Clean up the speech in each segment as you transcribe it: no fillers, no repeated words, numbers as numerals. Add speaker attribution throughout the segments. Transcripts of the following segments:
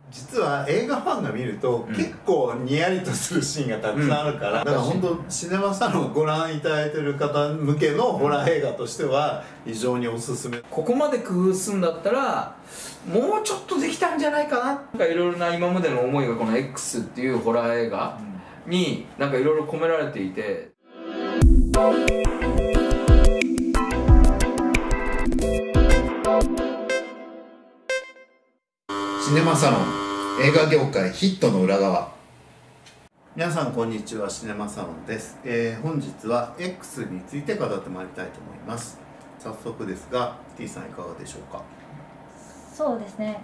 Speaker 1: 実は映画ファンが見ると、結構にやりとするシーンがたくさんあるから、だから本当シネマサロンをご覧いただいてる方向けのホラー映画としては非常におすすめ。
Speaker 2: ここまで工夫するんだったらもうちょっとできたんじゃないかな。なんかいろいろな今までの思いがこの X っていうホラー映画になんかいろいろ込められていて、
Speaker 1: シネマサロン映画業界ヒットの裏側。皆さんこんにちは、シネマサロンです。本日は X について語ってまいりたいと思います。早速ですが T さんいかがでしょうか。
Speaker 3: そうですね、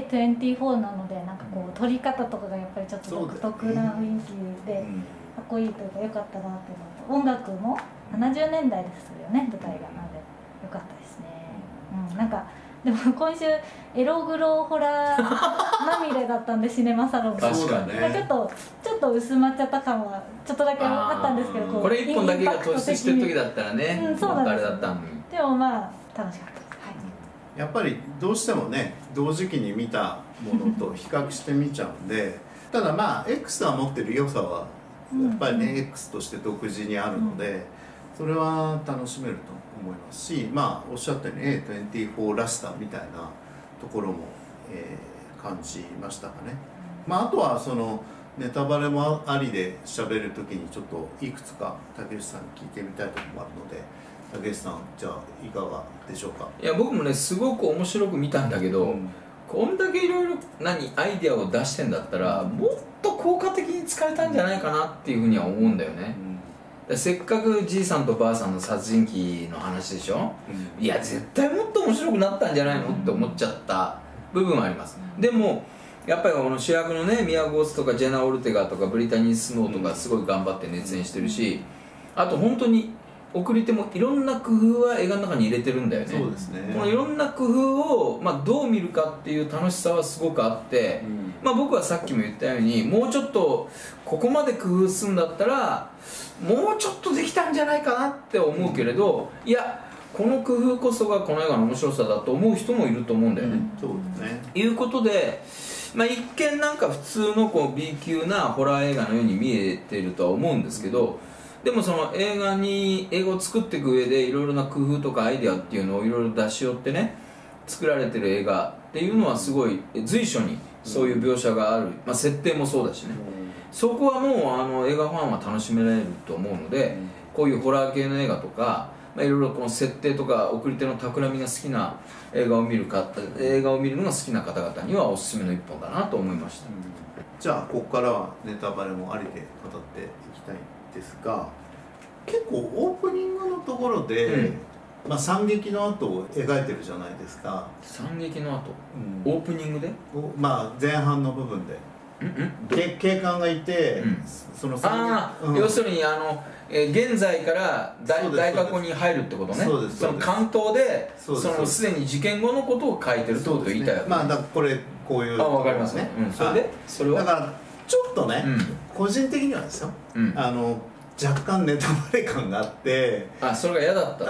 Speaker 3: A24 なのでなんかこう撮り方とかがやっぱりちょっと独特な雰囲気でかっこいいというか良かったなっていうのと、音楽も70年代ですよね、舞台が。なので良かったですね。なんかでも今週エログロホラーまみれだったんでシネマサロンが
Speaker 2: 確かにね、
Speaker 3: ちょっと薄まっちゃった感はちょっとだけあったんですけど、
Speaker 2: これ1本だけが突出してる時だったらね、
Speaker 3: そうなんです。
Speaker 2: あれだったのに。
Speaker 3: でもまあ楽しかったです。
Speaker 1: やっぱりどうしてもね、同時期に見たものと比較して見ちゃうんでただまあ X が持ってる良さはやっぱりね、X として独自にあるので、それは楽しめると思いますし、まあおっしゃったように A24 らしさみたいなところも、感じましたかね。まああとはそのネタバレもありで喋るときにちょっといくつか竹内さんに聞いてみたいところもあるので、竹内さんじゃあいかがでしょうか。
Speaker 2: いや僕もねすごく面白く見たんだけど、こんだけいろいろアイデアを出してんだったらもっと効果的に使えたんじゃないかなっていうふうには思うんだよね。せっかくじいさんとばあさんの殺人鬼の話でしょ、いや絶対もっと面白くなったんじゃないのって思っちゃった部分はあります。でもやっぱりこの主役のねミア・ゴースとかジェナ・オルテガとかブリタニー・スノーとかすごい頑張って熱演してるし、あと本当に送り手もいろんな工夫は映画の中に入れてるんだよね。
Speaker 1: そうですね。
Speaker 2: このいろんな工夫を、どう見るかっていう楽しさはすごくあって、僕はさっきも言ったようにもうちょっとここまで工夫するんだったらもうちょっとできたんじゃないかなって思うけれど、いやこの工夫こそがこの映画の面白さだと思う人もいると思うんだよね。
Speaker 1: そうですね。
Speaker 2: いうことで、一見なんか普通のこう B 級なホラー映画のように見えてるとは思うんですけど、でもその映画を作っていく上でいろいろな工夫とかアイデアっていうのをいろいろ出し寄ってね作られてる映画っていうのはすごい随所にそういう描写がある、設定もそうだしね、そこはもう映画ファンは楽しめられると思うので、こういうホラー系の映画とかいろいろこの設定とか送り手の企みが好きな映画を見るのが好きな方々にはおすすめの一本だなと思いました。
Speaker 1: じゃあここからはネタバレもありで語っていきたいですが、結構オープニングのところで、惨劇の後を描いてるじゃないですか。
Speaker 2: 惨劇の後、オープニングで
Speaker 1: 前半の部分で警官がいて、その
Speaker 2: 要するに現在から大過去に入るってことね。その関東ですでに事件後のことを書いてるってことを言いたいわけ。
Speaker 1: だからこういう
Speaker 2: 分かりますね。それでそれは
Speaker 1: だからちょっとね、個人的にはですよ、若干ネタバレ感があって、
Speaker 2: それが嫌だった。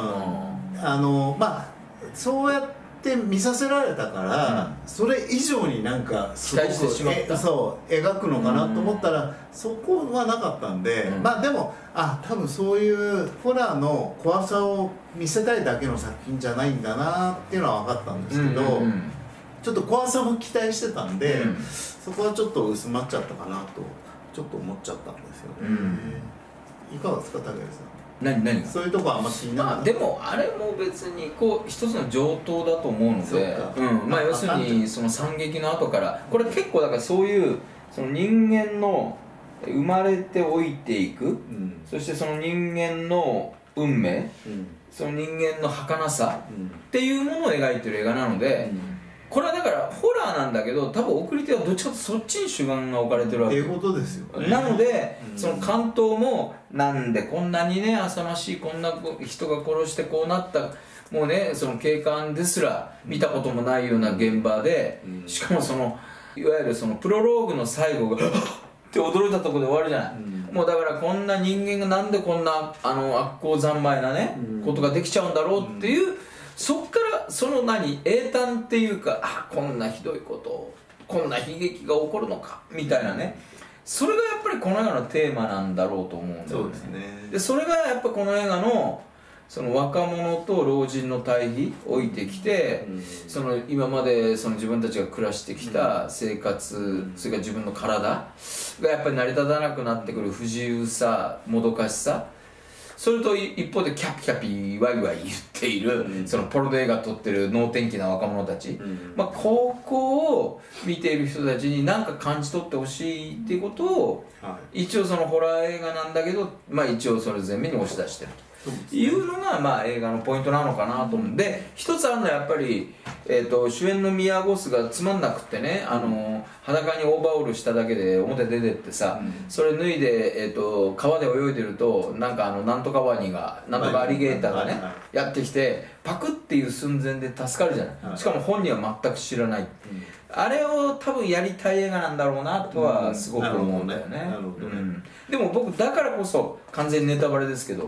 Speaker 1: そうやって見させられたから、それ以上になんか
Speaker 2: 期待してしまった。
Speaker 1: 描くのかなと思ったらそこはなかったんで、でも多分そういうホラーの怖さを見せたいだけの作品じゃないんだなっていうのは分かったんですけど、ちょっと怖さも期待してたんで、そこはちょっと薄まっちゃったかなとちょっと思っちゃったんですよね。いかがですか竹内さん。
Speaker 2: 何が
Speaker 1: そういうとこはあんま気にならない。
Speaker 2: でもあれも別にこう一つの上等だと思うので、要するにその惨劇の後からこれ結構だからそういうその人間の生まれて老いていく、そしてその人間の運命、その人間の儚さっていうものを描いてる映画なので、これはだからホラーなんだけど多分送り手はどっちかというとそっちに主眼が置かれてるわけ
Speaker 1: っていうことですよね。
Speaker 2: なので、その関東もなんでこんなにね浅ましいこんな人が殺してこうなったもうねその警官ですら見たこともないような現場で、しかもそのいわゆるそのプロローグの最後がって驚いたところで終わるじゃない、もうだからこんな人間がなんでこんな悪行三昧なね、ことができちゃうんだろうっていう、そっからその英単っていうかこんなひどいことをっこんな悲劇が起こるのかみたいなね、それがやっぱりこの映画のテーマなんだろうと思うんだよね。
Speaker 1: そうですね。
Speaker 2: でそれがやっぱこの映画のその若者と老人の対比を置いてきて、その今までその自分たちが暮らしてきた生活、それから自分の体がやっぱり成り立たなくなってくる不自由さ、もどかしさ、それと一方でキャピキャピワイワイ言っている、そのポルノ映画撮ってる能天気な若者たち、ここを見ている人たちに何か感じ取ってほしいっていうことを、一応そのホラー映画なんだけど、一応それ前面に押し出してると。いうのが映画のポイントなのかなと思うんで、一つあるのはやっぱり、主演のミア・ゴスがつまんなくってね、裸にオーバーオールしただけで表出てってさ、それ脱いで、川で泳いでるとなんとかワニがなんとかアリゲーターがね、やってきてパクっていう寸前で助かるじゃない、しかも本人は全く知らない、あれを多分やりたい映画なんだろうなとはすごく思うんだよね。でも僕だからこそ完全にネタバレですけど、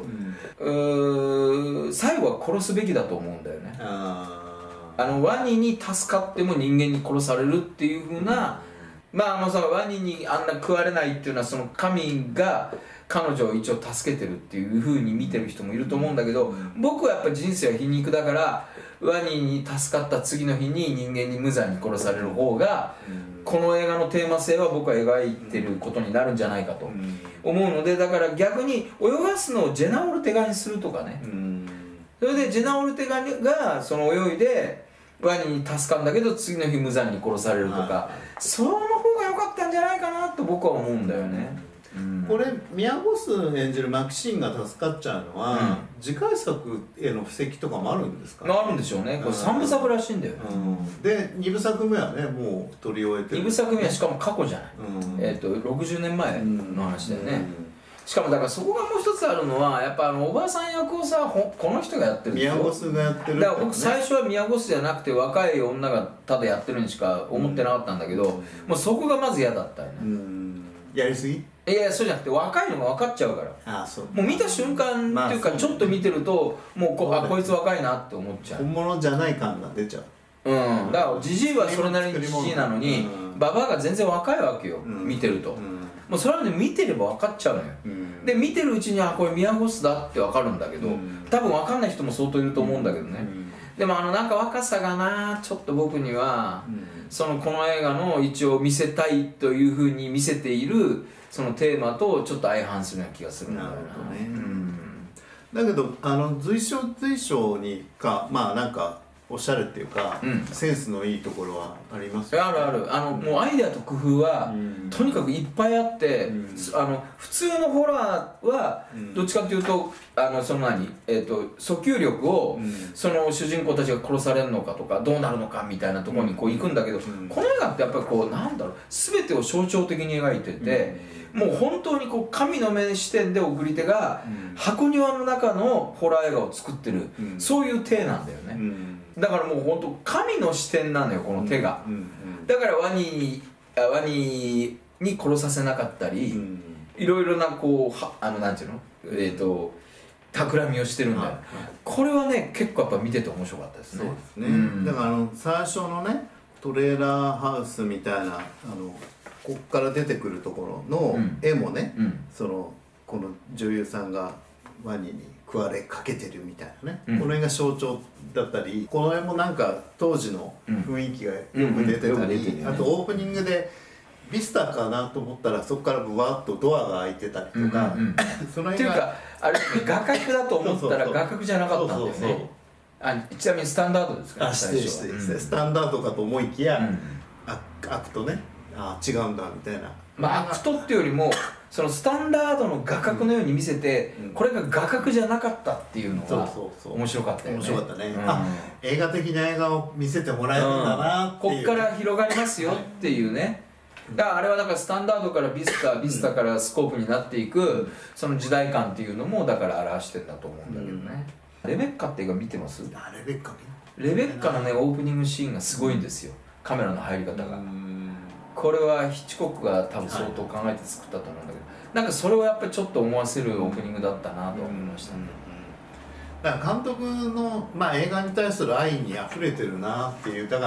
Speaker 2: 最後は殺すべきだと思うんだよね。ワニに助かっても人間に殺されるっていう風な、そのワニにあんな食われないっていうのはその神が彼女を一応助けてるっていう風に見てる人もいると思うんだけど、僕はやっぱ人生は皮肉だから、ワニに助かった次の日に人間に無残に殺される方が、この映画のテーマ性は僕は描いてることになるんじゃないかと思うので、だから逆に泳がすのをジェナ・オルテガにするとかね、それでジェナ・オルテガがその泳いでワニに助かるんだけど次の日無残に殺されるとか、その方が良かったんじゃないかなと僕は思うんだよね。
Speaker 1: これミア・ゴス演じるマキシーンが助かっちゃうのは、次回作への布石とかもあるんですか？
Speaker 2: あるんでしょうね。これ3部作らしいんだよね。
Speaker 1: で2部作目はねもう撮り終えてる。
Speaker 2: 2部作目はしかも過去じゃない、60年前の話だよね。しかもだからそこがもう一つあるのは、やっぱおばあさん役をさこの人がやってるんですよ。
Speaker 1: ミア・ゴスがやってる、
Speaker 2: だから僕最初はミア・ゴスじゃなくて若い女がただやってるにしか思ってなかったんだけど、もうそこがまず嫌だったよね。
Speaker 1: やりすぎ？
Speaker 2: いやそうじゃなくて若いのが分かっちゃうから。もう見た瞬間っていうか、ちょっと見てるともうこいつ若いなって思っちゃう。
Speaker 1: 本物じゃない感が出ちゃう。
Speaker 2: だからジジイはそれなりにジジイなのに、ババアが全然若いわけよ、見てると。もうそれはね見てれば分かっちゃうのよ。で見てるうちにこれミア・ゴスだって分かるんだけど、多分分かんない人も相当いると思うんだけどね。でもなんか若さがなちょっと僕には、この映画の一応見せたいというふうに見せているそのテーマとちょっと相反するような気がするんだよな。
Speaker 1: だけど随所随所になんかおしゃれっていうか、センスのいいところはありますよね。
Speaker 2: あるもうアイデアと工夫は、とにかくいっぱいあって、普通のホラーはどっちかというと訴求力を、その主人公たちが殺されるのかとかどうなるのかみたいなところに行くんだけど、この映画ってやっぱり全てを象徴的に描いてて、もう本当に神の目視点で送り手が箱庭の中のホラー映画を作ってる、そういう体なんだよね。だからもう本当神の視点なのよこの手が。だからワニに殺させなかったり、いろいろななんていうの企みをしてるんだよ。これはね結構やっぱ見てて面白かったですね。
Speaker 1: そうですね。だから最初のねトレーラーハウスみたいなこっから出てくるところの絵もね、この女優さんがワニに食われかけてるみたいなね、この辺が象徴だったり、この辺もなんか当時の雰囲気がよく出てたり、あとオープニングでビスタかなと思ったらそこからブワッとドアが開いてたりとか、
Speaker 2: その辺がっていうかあれ画角だと思ったら画角じゃなかったんだよね。ちなみにスタンダードですかね、最初は。
Speaker 1: スタンダードかと思いきや、開くとね違うんだみたいな。
Speaker 2: 開くとっていうよりもそのスタンダードの画角のように見せて、これが画角じゃなかったっていうのが面白かったよね。
Speaker 1: 面白かったね。映画的な映画を見せてもらえるんだなっていう、
Speaker 2: こっから広がりますよっていうね。だからあれはだからスタンダードからビスタからスコープになっていくその時代感っていうのもだから表してんだと思うんだけどね。レベッカって映画見てます？
Speaker 1: レベッカ
Speaker 2: のねオープニングシーンがすごいんですよ、カメラの入り方が。これはヒッチコックが多分相当考えて作ったと思うんだけど、なんかそれをやっぱりちょっと思わせるオープニングだったなと思いましたね。
Speaker 1: だから監督の、映画に対する愛にあふれてるなっていう。だから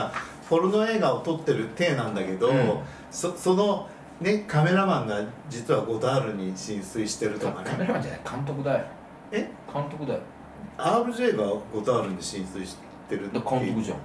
Speaker 1: ポルノ映画を撮ってる体なんだけど、そのねカメラマンが実はゴダールに浸水してるとかね。
Speaker 2: カメラマンじゃない、監督だよ。監督だよ。
Speaker 1: RJ がゴダールに浸水してるって
Speaker 2: 監督じゃん。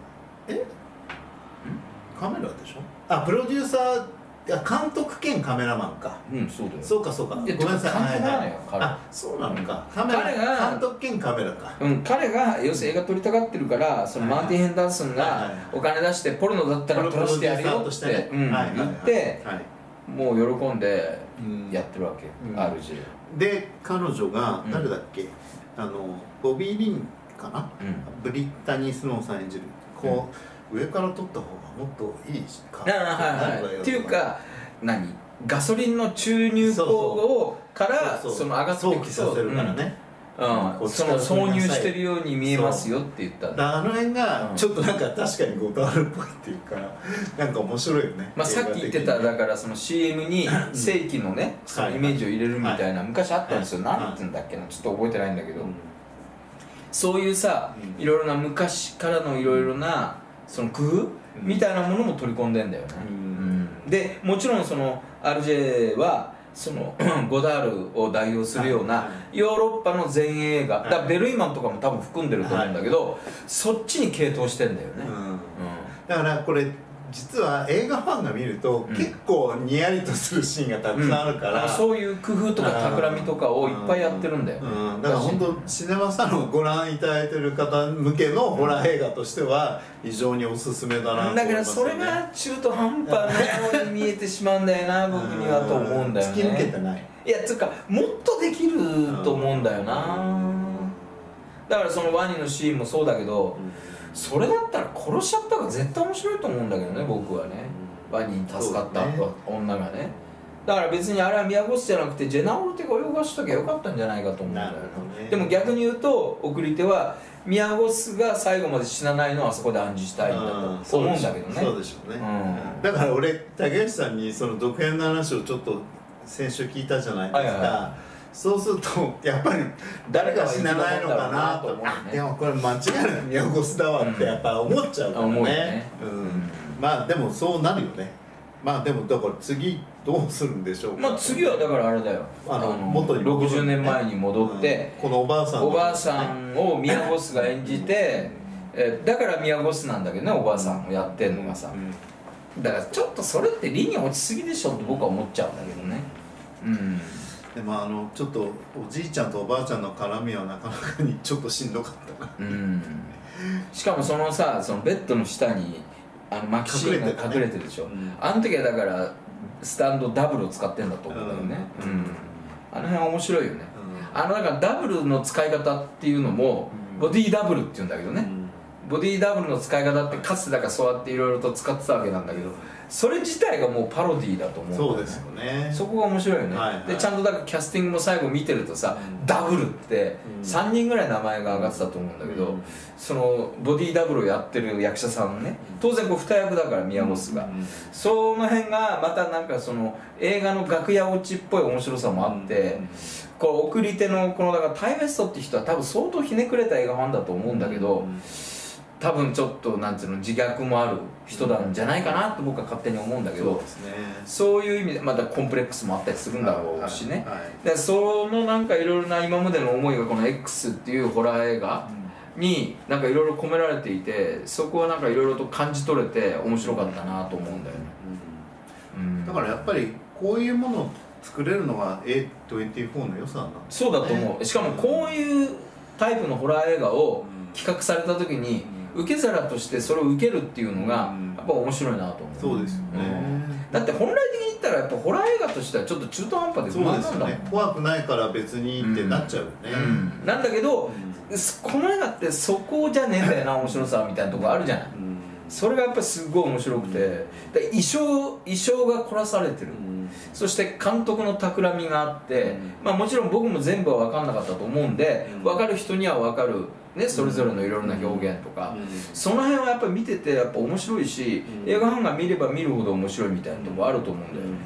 Speaker 1: カメラでしょ。プロデューサー、監督兼カメラマンか。
Speaker 2: そうだよ。
Speaker 1: そうかごめんなさい。
Speaker 2: 監督なのよ、彼。
Speaker 1: そうなのか。
Speaker 2: 彼が
Speaker 1: 監督兼カメラか。
Speaker 2: 彼が要するに映画撮りたがってるから、そのマーティン・ヘンダーソンがお金出してポルノだったら撮らせてやるよって言って、もう喜んでやってるわけ、RJ。
Speaker 1: で彼女が誰だっけ、ボビー・リンかな、ブリッタニー・スノーさん演じる、こう上から撮った方がもっといいか
Speaker 2: っていうか、ガソリンの注入口からその上がってき
Speaker 1: させるからね、
Speaker 2: その挿入してるように見えますよって言ったんだ。
Speaker 1: あの辺がちょっとなんか確かにゴダールっぽいっていうか、なんか面白いよね。
Speaker 2: さっき言ってた、だからその CM に正規のねそのイメージを入れるみたいな昔あったんですよ。なんて言うんだっけな、ちょっと覚えてないんだけど、そういうさ、いろいろな昔からのいろいろなその工夫みたいなものも取り込んでんだよね。でもちろんその RJ はそのゴダールを代表するようなヨーロッパの前衛映画、だからベルイマンとかも多分含んでると思うんだけど、そっちに傾倒してんだよね。
Speaker 1: だからこれ実は映画ファンが見ると結構にやりとするシーンがたくさんあるから、
Speaker 2: そういう工夫とか企みとかをいっぱいやってるんだよ。
Speaker 1: だから本当シネマサロンをご覧いただいてる方向けのホラー映画としては非常におすすめだなと思いますね。
Speaker 2: だからそれが中途半端なように見えてしまうんだよな僕にはと思うんだよね。
Speaker 1: 突き抜けてない。
Speaker 2: いやつうかもっとできると思うんだよな。だからそのワニのシーンもそうだけど、それだったら殺しちゃった方が絶対面白いと思うんだけどね、僕はね。ワニに助かった女がね。だから別にあれはミヤゴスじゃなくてジェナオルテが泳がしときゃよかったんじゃないかと思うんだよね。でも逆に言うと送り手はミヤゴスが最後まで死なないのはあそこで暗示したいんだと思うんだけどね。
Speaker 1: そうでしょうね。だから俺竹内さんにその続編の話をちょっと先週聞いたじゃないですか。そうするとやっぱり誰が死なないのかなと思って、でもこれ間違いなくミヤゴスだわってやっぱ思っちゃうからね。まあでもそうなるよね。まあでもだから次どうするんでしょうか。
Speaker 2: まあ次はだからあれだよ、
Speaker 1: 元に
Speaker 2: 60年前に戻って、
Speaker 1: このおばあさん
Speaker 2: をミヤゴスが演じて、だからミヤゴスなんだけどね、おばあさんをやってんのがさ、だからちょっとそれって理に落ちすぎでしょって僕は思っちゃうんだけどね。
Speaker 1: でもちょっとおじいちゃんとおばあちゃんの絡みはなかなかにちょっとしんどかったな。
Speaker 2: しかもそのさ、そのベッドの下にマキシーンが隠れてるでしょ。あの時はだからスタンドダブルを使ってんだと思うんだよね。あの辺は面白いよね。だからダブルの使い方っていうのもボディダブルっていうんだけどね。ボディダブルの使い方ってかつてだからそうやっていろいろと使ってたわけなんだけど、それ自体がもうパロディーだと思うんだよね。
Speaker 1: そうですよね。
Speaker 2: そこが面白いよね。でちゃんとだからキャスティングも最後見てるとさ、ダブルって3人ぐらい名前が上がってたと思うんだけど、そのボディダブルをやってる役者さんね、当然こう2役だからミヤゴスが、その辺がまたなんかその映画の楽屋落ちっぽい面白さもあって、こう送り手のこのだからタイ・ウェストって人は多分相当ひねくれた映画ファンだと思うんだけど、多分ちょっとなんていうの自虐もある人なんじゃないかなと僕は勝手に思うんだけど、そういう意味でまたコンプレックスもあったりするんだろうしね。でそのなんかいろいろな今までの思いがこの X っていうホラー映画になんかいろいろ込められていて、そこはなんかいろいろと感じ取れて面白かったなと思うんだよね。
Speaker 1: だからやっぱりこういうものを作れるのが A24 の良さなんだ。
Speaker 2: そうだと思う。しかもこういうタイプのホラー映画を企画された時に受け皿としてそれを受けるっていうのがやっぱ面白いなと思う。
Speaker 1: そうですよね。
Speaker 2: だって本来的に言ったらやっぱホラー映画としてはちょっと中途半端で不満なんだもん。
Speaker 1: 怖くないから別にってなっちゃうよね。
Speaker 2: なんだけどこの映画ってそこじゃねえんだよな面白さみたいなとこあるじゃない。それがやっぱりすごい面白くて、衣装が凝らされてる。そして監督の企みがあって、まあもちろん僕も全部は分かんなかったと思うんで、分かる人には分かるね、それぞれのいろいろな表現とか、その辺はやっぱり見ててやっぱ面白いし、映画ファンが見れば見るほど面白いみたいなとこあると思うんだよね。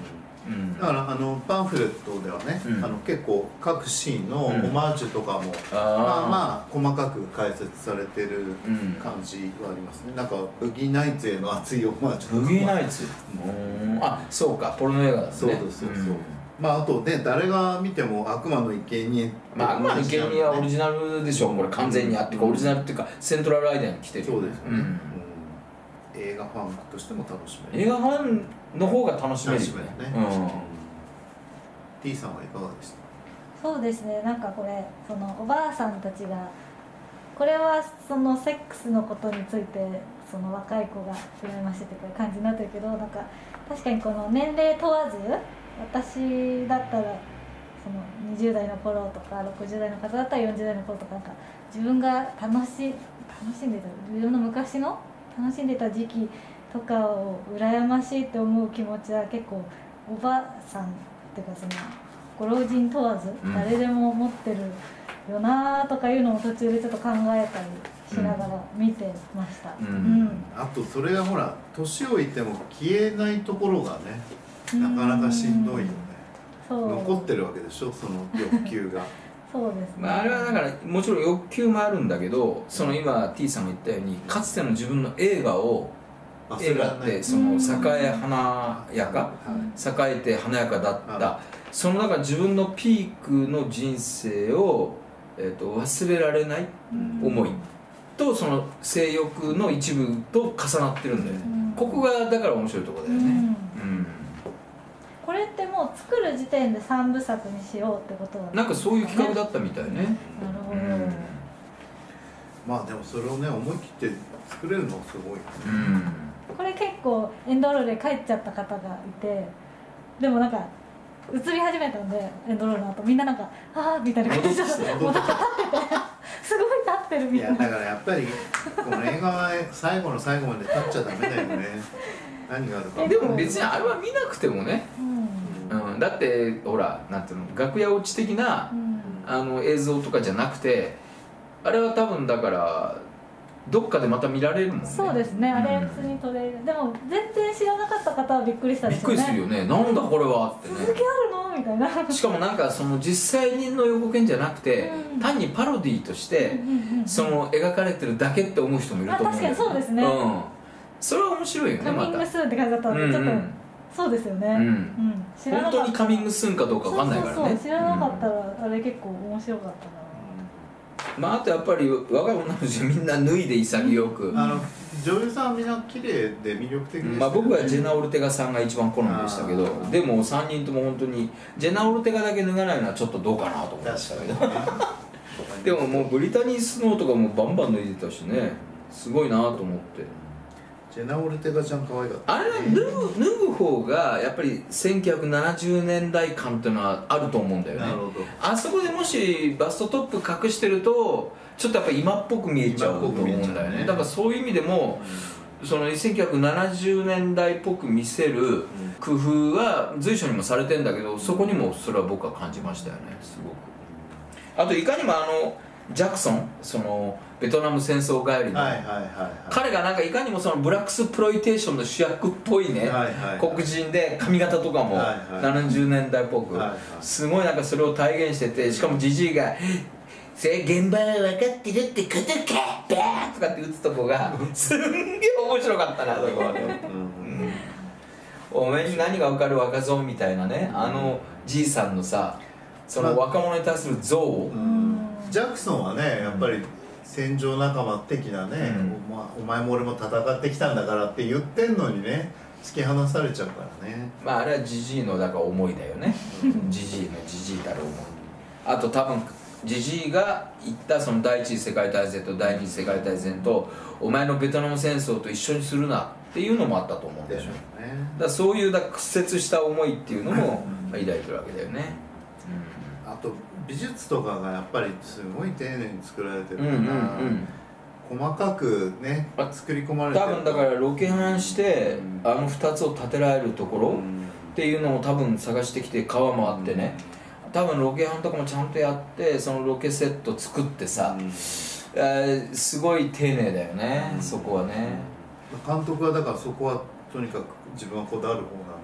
Speaker 1: だからパンフレットではね、結構各シーンのオマージュとかも、まあ細かく解説されてる感じはありますね。なんかブギーナイツへの熱いオマージュとか。
Speaker 2: ブギーナイツ、あ、そうか、ポルノ映画だね。
Speaker 1: そうそうそう。まああとね、誰が見ても悪魔の生贄、
Speaker 2: まあ悪魔の生贄はオリジナルでしょ、これ完全にあって、オリジナルっていうかセントラルアイデアに来てる。
Speaker 1: そうですよね。映画ファンとしても楽しめる。
Speaker 2: 映画ファンの方が楽しめるよね。
Speaker 1: T さんはいかがでした？
Speaker 3: そうですね、なんかこれそのおばあさんたちが、これはそのセックスのことについてその若い子が羨ましいという感じになってるけど、なんか確かにこの年齢問わず、私だったらその20代の頃とか60代の方だったら40代の頃とか、なんか自分が楽しんでた、自分の昔の楽しんでた時期とかを羨ましいって思う気持ちは結構おばあさんっていうか、そのご老人問わず誰でも持ってるよなとかいうのを途中でちょっと考えたりしながら見てました。
Speaker 1: あとそれがほら年老いても消えないところがね、なかなかしんどいよね。残ってるわけでしょ、その欲求が。
Speaker 3: そうですね。
Speaker 2: まあ、あれはだからもちろん欲求もあるんだけど、その今 T さんが言ったようにかつての自分の映画ってその栄え華やか、栄えて華やかだった、その中自分のピークの人生を、忘れられない思いとその性欲の一部と重なってるんだよね。ここがだから面白いところだよね。
Speaker 3: これってもう作る時点で3部作にしようってことなんですかね。
Speaker 2: なんかそういう企画だったみたいね。
Speaker 3: なるほど。
Speaker 1: まあでもそれをね思い切って作れるのはすごい。
Speaker 3: これ結構エンドロールで帰っちゃった方がいて、でもなんか映り始めたんでエンドロールの後みんななんかああみたいな感じでもう立っててすごい立ってるみたいな。
Speaker 1: いやだからやっぱりこの映画は最後の最後まで立っちゃダメだよね。何があるか。
Speaker 2: でも別にあれは見なくてもね。だってほらなんていうの、楽屋落ち的な、映像とかじゃなくて、あれは多分だからどっかでまた見られるもんね。
Speaker 3: そうですね、あれ普通に撮れる。でも全然知らなかった方はびっくりしたでしょうね。
Speaker 2: びっくりするよね。なんだこれはってね。
Speaker 3: 続きあるのみたいな。
Speaker 2: しかもなんかその実際の予告編じゃなくて、単にパロディーとしてその描かれてるだけって思う人もいると思うんだよね。
Speaker 3: 確かにそうですね。
Speaker 2: それは面白いよね。
Speaker 3: カミングスーンって感じだったのでちょっとそうですよね。
Speaker 2: 本当にカミングスーンかどうかわかんないからね。
Speaker 3: 知らなかったらあれ結構面白かったな。
Speaker 2: まああとやっぱり若い女の子みんな脱いで潔く、
Speaker 1: 女優さんはみんな綺麗で魅力的でした。
Speaker 2: 僕はジェナ・オルテガさんが一番好みでしたけど、でも3人とも本当にジェナ・オルテガだけ脱がないのはちょっとどうかなと思いましたけどでももうブリタニー・スノーとかもバンバン脱いでたしね、すごいなと思って。
Speaker 1: ジェナ・オルテガちゃん可愛かった。
Speaker 2: あれは脱ぐ方がやっぱり1970年代感っていうのはあると思うんだよね。
Speaker 1: なるほど。
Speaker 2: あそこでもしバストトップ隠してるとちょっとやっぱ今っぽく見えちゃうと思うんだよね。だからそういう意味でもその1970年代っぽく見せる工夫は随所にもされてんだけど、そこにもそれは僕は感じましたよね、すごく。あといかにもジャクソン、そのベトナム戦争帰りの彼がなんかいかにもそのブラックスプロイテーションの主役っぽいね、黒人で髪型とかも70年代っぽくすごいなんかそれを体現してて、しかもジジイが「現場は分かってるってことかバーン!」とかって打つとこがすんげえ面白かったな、そこはね。お前に何が分かる若造みたいなね、じいさんのさ、その若者に対する憎悪。
Speaker 1: ジャクソンはねやっぱり戦場仲間的なね、お前も俺も戦ってきたんだからって言ってんのにね、突き放されちゃうからね。
Speaker 2: まああれはジジイのだから思いだよね。ジジイのジジイたる思い。あと多分ジジイが言ったその第一次世界大戦と第二次世界大戦とお前のベトナム戦争と一緒にするなっていうのもあったと思うんでしょうね。だからそういう屈折した思いっていうのも抱いてるわけだよね。
Speaker 1: あと美術とかがやっぱりすごい丁寧に作られてるから、細かくね作り込まれてる。
Speaker 2: 多分だからロケハンして2つを建てられるところっていうのを多分探してきて川もあってね、多分ロケハンとかもちゃんとやってそのロケセット作ってさ、すごい丁寧だよね、そこはね。
Speaker 1: 監督はだからそこはとにかく自分はこだわる方なん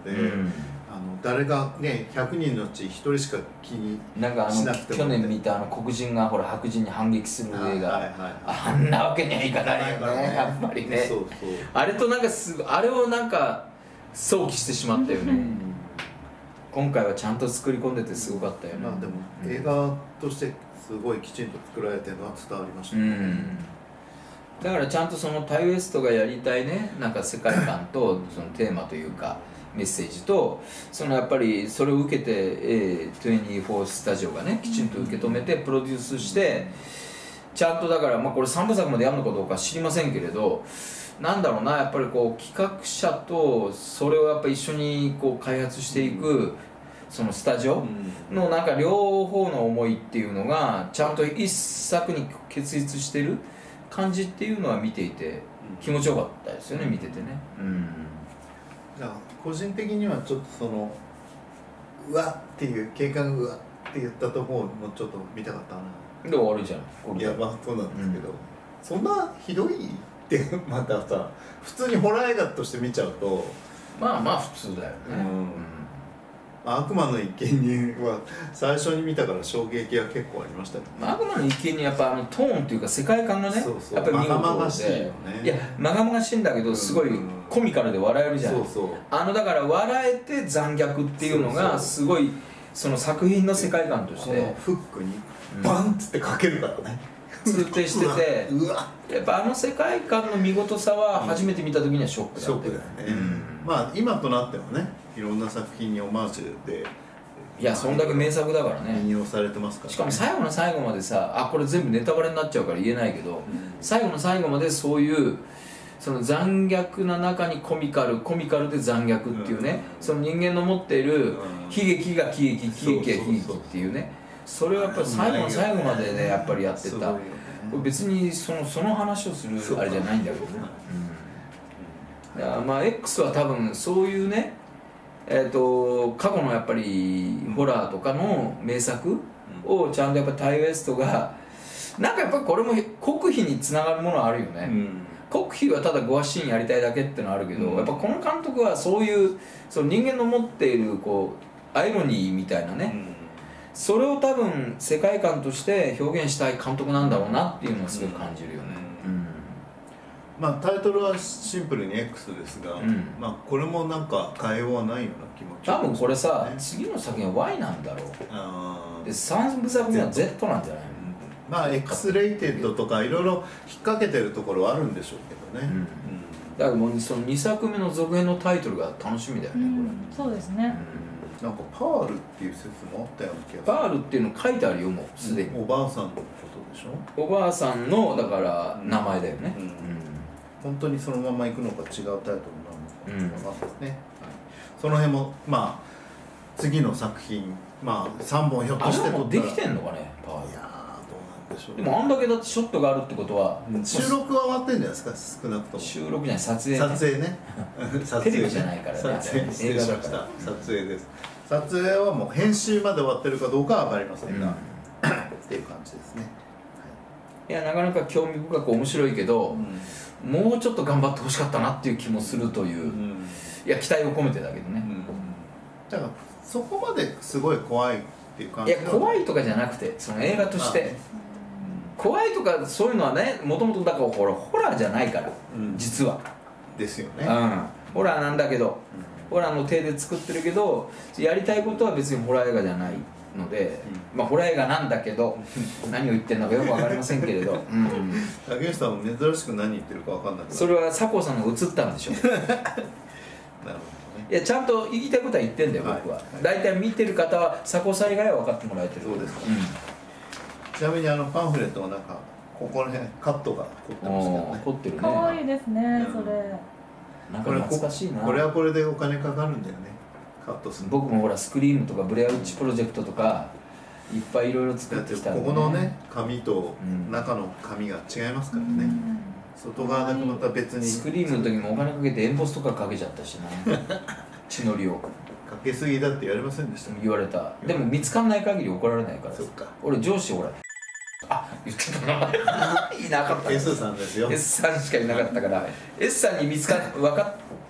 Speaker 1: ので、誰がね100人のうち1人しか気に
Speaker 2: なんか
Speaker 1: しなくても
Speaker 2: 去年見た黒人がほら白人に反撃する映画、あんなわけにはいかないよね、やっぱりね。
Speaker 1: そうそう、
Speaker 2: あれとなんかあれをなんか想起してしまったよね。今回はちゃんと作り込んでてすごかったよね。
Speaker 1: まあでも映画としてすごいきちんと作られてるのは伝わりましたね。
Speaker 2: だからちゃんとそのタイウエストがやりたいね、なんか世界観とそのテーマというかメッセージと、そのやっぱりそれを受けて24スタジオがねきちんと受け止めてプロデュースして、ちゃんとだからまあこれ3部作までやるのかどうか知りませんけれど、なんだろうな、やっぱりこう企画者とそれをやっぱ一緒にこう開発していくそのスタジオのなんか両方の思いっていうのがちゃんと一作に結実してる感じっていうのは見ていて気持ちよかったですよね、見ててね。
Speaker 1: じゃあ個人的にはちょっとそのうわっていう警官がうわって言ったところもちょっと見たかったな。
Speaker 2: でも悪いじゃん。
Speaker 1: いやまあそうなんですけど、そんなひどいってまたさ普通にホラー映画として見ちゃうと
Speaker 2: まあまあ普通だよね。
Speaker 1: 悪魔の生贄は最初に見たから衝撃が結構ありましたけど、
Speaker 2: 悪魔の生贄やっぱトーンっていうか世界観がね、やっぱり見事で、
Speaker 1: まがまがしいよね。
Speaker 2: いやまがまがしいんだけどすごいコミカルで笑えるじゃん。だから笑えて残虐っていうのがすごいその作品の世界観として
Speaker 1: フックにバンってかけるからね、
Speaker 2: 通底してて、やっぱ世界観の見事さは初めて見た時にはショックだった。
Speaker 1: ショックだよね。まあ今となってはねいろんな作品にオマージュで、
Speaker 2: いやそんだけ名作だからね、
Speaker 1: 引用されてますからね。
Speaker 2: しかも最後の最後までさ、これ全部ネタバレになっちゃうから言えないけど、最後の最後までそういうその残虐な中にコミカルで残虐っていうね、その人間の持っている悲劇が喜劇、喜劇が悲劇っていうね、それをやっぱり最後の最後までねやっぱりやってた。別にその話をするあれじゃないんだけどね。だからまあ X は多分そういうね、過去のやっぱりホラーとかの名作をちゃんとやっぱタイウエストがなんかやっぱりこれも国費につながるものはあるよね。国費はただ5話シーンやりたいだけってのはあるけど、やっぱこの監督はそういうその人間の持っているこうアイロニーみたいなね、それを多分世界観として表現したい監督なんだろうなっていうのはすごい感じるよね。
Speaker 1: まあタイトルはシンプルに X ですが、まあこれもなんか変えようはないような気持ち、
Speaker 2: 多分これさ次の作品は Y なんだろう。で3部作目は Z なんじゃないの。
Speaker 1: まあ X レイテッドとかいろいろ引っ掛けてるところはあるんでしょうけどね。
Speaker 2: だからもうその2作目の続編のタイトルが楽しみだよね、
Speaker 3: これ。そうですね。
Speaker 1: なんかパールっていう説もあったような気がする。
Speaker 2: パールっていうの書いてあるよもうすでに。
Speaker 1: おばあさんのことでしょ。
Speaker 2: おばあさんのだから名前だよね。
Speaker 1: 本当にそのまま行くのか違うタイトルなのか分かんないですね。その辺もまあ次の作品まあ3本ひょっとして
Speaker 2: 撮ったらできてんのかねパール。
Speaker 1: いやどうなんでしょう。
Speaker 2: でもあんだけだってショットがあるってことは
Speaker 1: 収録は終わってんじゃないですか、少なくとも。
Speaker 2: 収録じゃない、撮影ね。
Speaker 1: 撮影ね。
Speaker 2: テレビじゃないからね。
Speaker 1: 映画だから。撮影です。撮影はもう編集まで終わってるかどうかは分かりませんが、っていう感じですね。
Speaker 2: いやなかなか興味深く面白いけど、もうちょっと頑張ってほしかったなっていう気もするという、いや期待を込めてだけどね。
Speaker 1: だからそこまですごい怖いっていう感じ。
Speaker 2: いや怖いとかじゃなくてその映画として怖いとかそういうのはね、もともとだからホラーじゃないから、実は
Speaker 1: ですよね。
Speaker 2: ホラーなんだけど、ホラーの体で作ってるけどやりたいことは別にホラー映画じゃないので、まあホラー映画なんだけど何を言ってるのかよく分かりませんけれど、
Speaker 1: 竹内さんも珍しく何言ってるか分かんなくなる。
Speaker 2: それは佐藤さんが映ったんでしょう。
Speaker 1: なるほどね。
Speaker 2: いやちゃんと言いたいことは言ってんだよ僕は。大体見てる方は佐藤さん以外は分かってもらえてる。
Speaker 1: そうですか。ちなみにパンフレットはなんかここら辺カットが凝ってますけどね。
Speaker 2: 凝ってるね。
Speaker 3: 可愛いですねそれ。
Speaker 2: なんか懐かしいな。
Speaker 1: これはこれでお金かかるんだよね。カットする。
Speaker 2: 僕もほらスクリームとかブレアウッチプロジェクトとかいっぱいいろいろ作ってきたんで、
Speaker 1: ここのね紙と中の紙が違いますからね。外側だけまた別に。
Speaker 2: スクリームの時もお金かけてエンボスとかかけちゃったしな。血のりを。
Speaker 1: かけすぎだって言われませんでした。
Speaker 2: 言われた。でも見つかんない限り怒られないから。
Speaker 1: そっか。
Speaker 2: 俺上司ほら。言ってたな。いなかった。
Speaker 1: S さんですよ。
Speaker 2: S さんしかいなかったから S さんに分かっ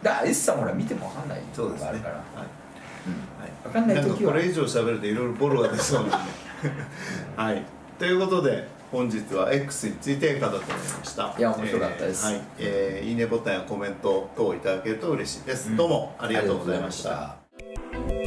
Speaker 2: だから S さんほら見ても分かんないところがあるから、分かんない時は
Speaker 1: なんかこれ以上喋るといろいろボロが出そうなんではいということで本日は X について語ってもらいました。
Speaker 2: いや面白かったです。
Speaker 1: いいねボタンやコメント等いただけると嬉しいです。どうもありがとうございました。